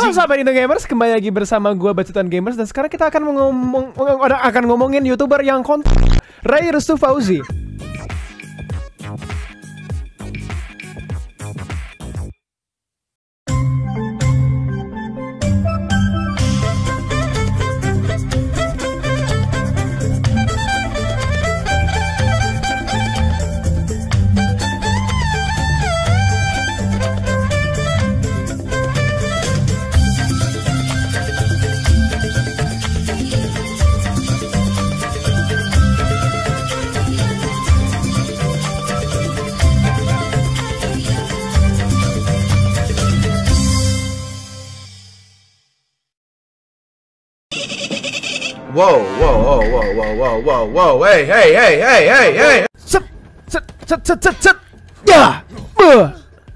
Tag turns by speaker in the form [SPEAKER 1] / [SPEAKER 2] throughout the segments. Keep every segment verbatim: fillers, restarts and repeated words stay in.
[SPEAKER 1] Halo sahabat Indo Gamers, kembali lagi bersama gua Bacutan Gamers. Dan sekarang kita akan ngomong akan ngomongin YouTuber yang konten Ray Restu Fauzi.
[SPEAKER 2] Wow, wow, wow, wow, wow, wow, wow, wow, hey, hey, hey, hey, hey, hey.
[SPEAKER 1] Set, set, set, set, set, set. Ya, buh.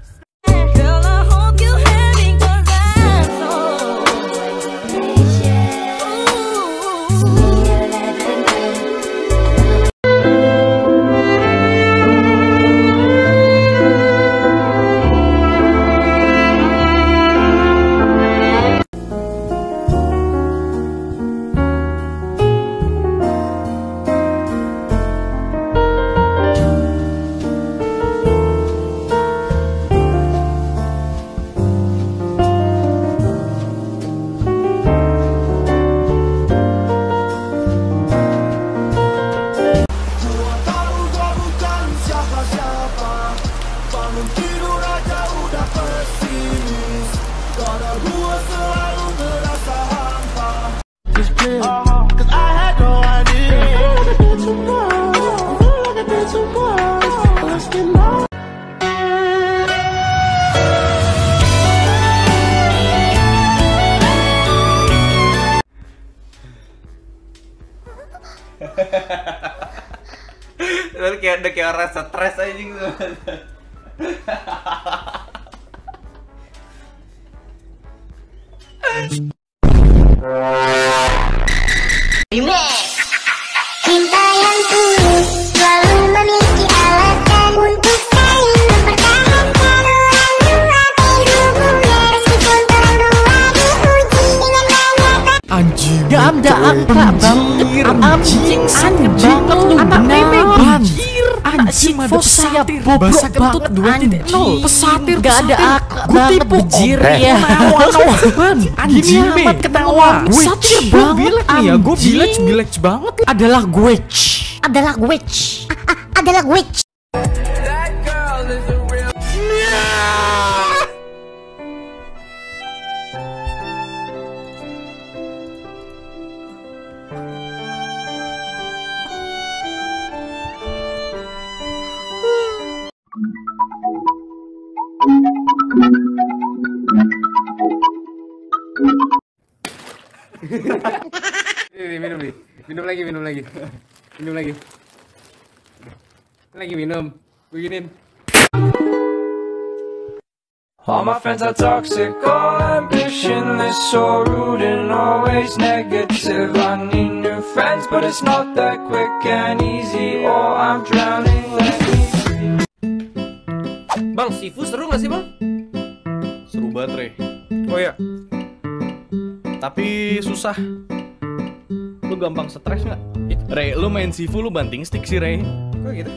[SPEAKER 3] Lu kayak udah kayak orang stres aja gitu.
[SPEAKER 4] Cinta yang tulus selalu memiliki alasan untuk saling mempertahankan ruang-ruang hubungan meskipun berdua diuji dengan banyak
[SPEAKER 1] Anjing.
[SPEAKER 5] Gak ada angka banget, anjing sangat banget lu benar. Anjir, anjing saya bobrok banget anjing. Pesatir, gak ada angka banget bejir ya. Anjing amat ketawa. Pesatir banget nih ya, gue bilek bilek banget. Adalah gue,
[SPEAKER 4] adalah gue adalah gue
[SPEAKER 1] Ini minum nih, minum lagi, minum lagi, minum lagi, lagi minum, beginin.
[SPEAKER 6] All my friends are toxic, all ambitionless, so rude and always negative. I need new friends, but it's not that quick and easy, or I'm drowning, let me free.
[SPEAKER 1] Bang, Sifu seru gak sih bang?
[SPEAKER 7] Seru banget, Re.
[SPEAKER 1] Oh ya.
[SPEAKER 7] Tapi susah. Lu gampang stres nggak? Re, lu main Sifu lu banting stick sih, Re.
[SPEAKER 1] Kok gitu?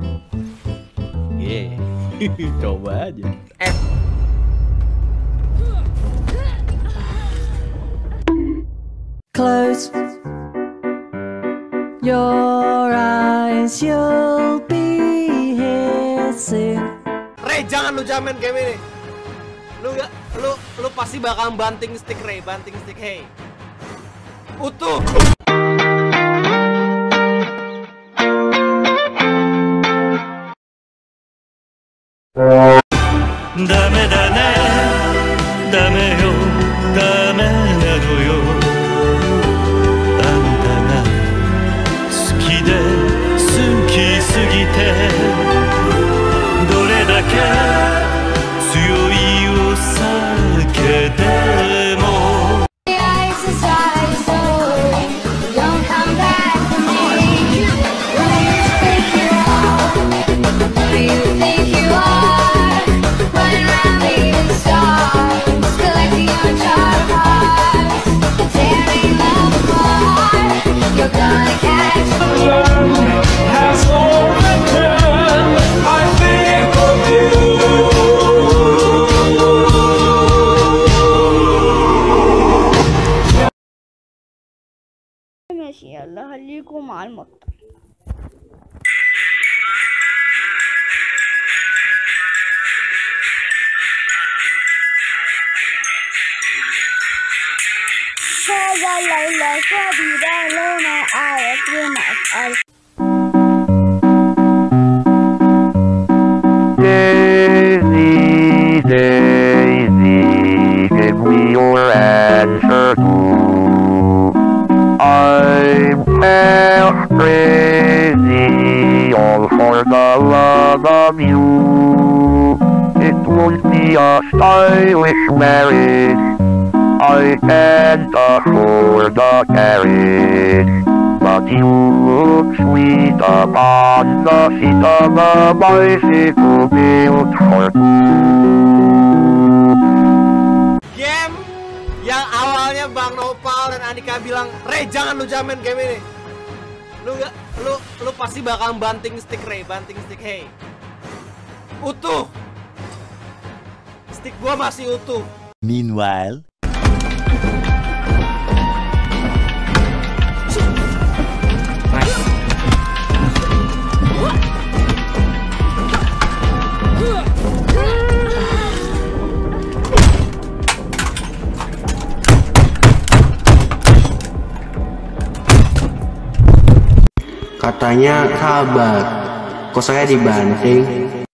[SPEAKER 7] Iya. Yeah. Coba aja.
[SPEAKER 1] Eh.
[SPEAKER 5] close your eyes, you'll be here soon.
[SPEAKER 3] Ray, jangan lu jamin game ini. Lu gak, lu lu pasti bakal banting stick, Ray, banting stick, hey. Utuh.
[SPEAKER 6] Dame da ne, dame yo, dame na no yo. Anta ga suki de, suki sugite, dore dake tsuyoi o sakete mo.
[SPEAKER 4] Running around leaving stars, collecting your charms.
[SPEAKER 8] ماشي يلا خليكم مع المطر. هذا الليلة كبيرة لنا أعرف لما أسأل.
[SPEAKER 9] Daisy, Daisy, give me your answer too. I'm half crazy, all for the love of you. It won't be a stylish marriage, I can't afford the carriage, but you look sweet upon the seat of a bicycle built for two.
[SPEAKER 3] Game yang awalnya Bang Nopal dan Andika bilang, Ray jangan lu jamin game ini. Lu gak, lu lu pasti bakal banting stick Ray, banting stick hey. Utuh. Stick gua masih utuh.
[SPEAKER 10] Meanwhile,
[SPEAKER 11] katanya kabar, kok saya dibanting?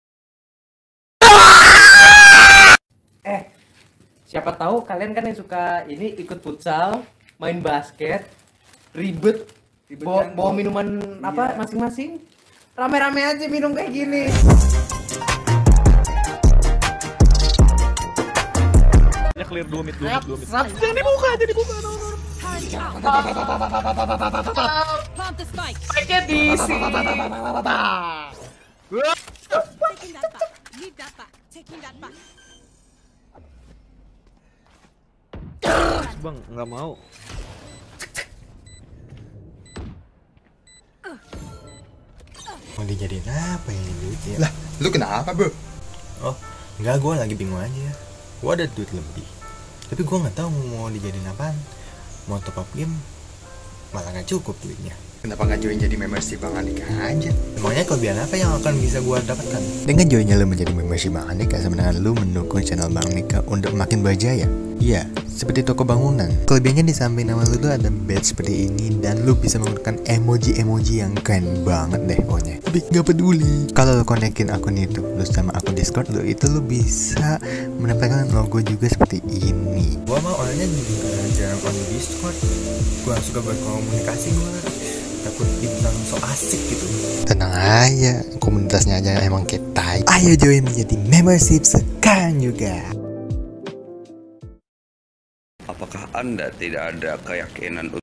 [SPEAKER 12] Eh, siapa tahu kalian kan yang suka ini ikut futsal, main basket, ribet, bawa, bawa minuman apa masing-masing, rame-rame aja minum kayak gini.
[SPEAKER 7] Ya clear dua mid, dua mid, dua mid.
[SPEAKER 3] Jangan dibuka, jangan dibuka.
[SPEAKER 13] Plant the spike.
[SPEAKER 3] Spike-nya di sini.
[SPEAKER 13] Taking that back. Leave that back. Taking that back.
[SPEAKER 7] Bang, nggak mau.
[SPEAKER 14] Mau dijadiin apa ini duitnya?
[SPEAKER 15] Lah, lu kenapa bro?
[SPEAKER 14] Oh, enggak, gue lagi bingung aja. Gue ada duit lebih, tapi gue nggak tahu mau dijadiin apaan. Mau top up game, malah nggak cukup duitnya.
[SPEAKER 15] Kenapa nggak join jadi membership Bang Andika aja?
[SPEAKER 14] Emangnya kelebihan apa yang akan bisa gue dapatkan? Dengan joinnya lo menjadi membership Bang Andika, sebenarnya lo mendukung channel Bang Andika untuk makin berjaya. Iya, seperti toko bangunan. Kelebihannya di samping nama lo tuh ada badge seperti ini, dan lo bisa menggunakan emoji-emoji yang keren banget deh pokoknya. Tapi nggak peduli, kalau lo konekin akun itu, lo sama akun Discord lo itu lo bisa mendapatkan logo juga seperti ini. Gue mah orangnya juga jarang on Discord. Gue suka berkomunikasi, gue takut dibilang so asik gitu. Tenang aja, komunitasnya aja emang kita. Ayo join menjadi membership sekarang juga.
[SPEAKER 16] Apakah Anda tidak ada keyakinan